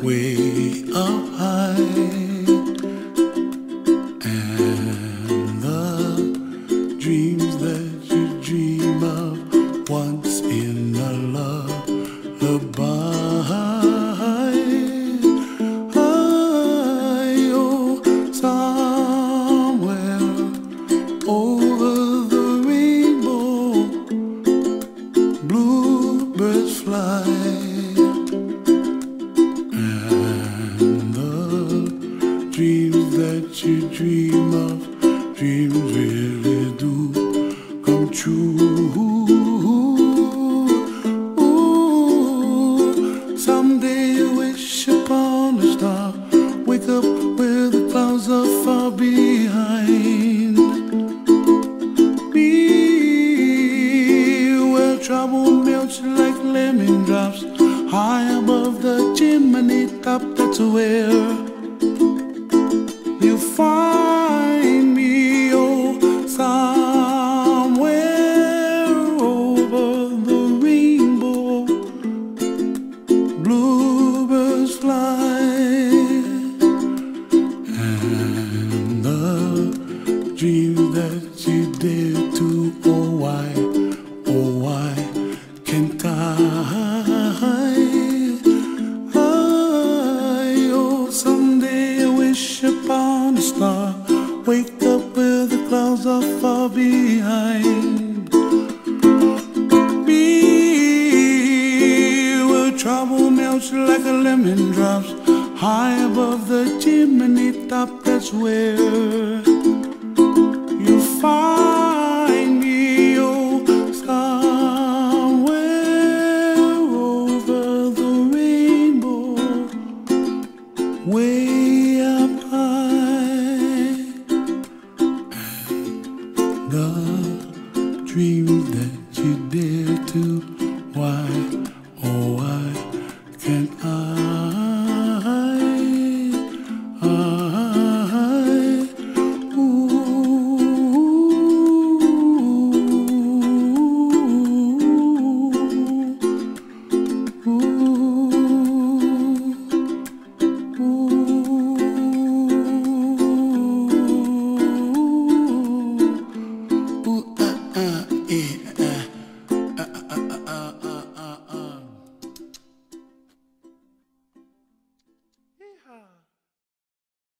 way up high, and the dreams that you dream of once in a lullaby. Oh, somewhere over the rainbow, bluebirds fly. Dreams that you dream of, dreams really do come true. Ooh, someday you wish upon a star, wake up where the clouds are far behind. Be where trouble melts like lemon drops, high above the chimney top. That's where you find me, oh, somewhere over the rainbow, bluebirds fly, and the dreams that you dare to, oh why can't I? Someday I wish upon a star, wake up where the clouds are far behind. Be where trouble melts like a lemon drops, high above the chimney top. That's where you find me, oh, somewhere over the rainbow, way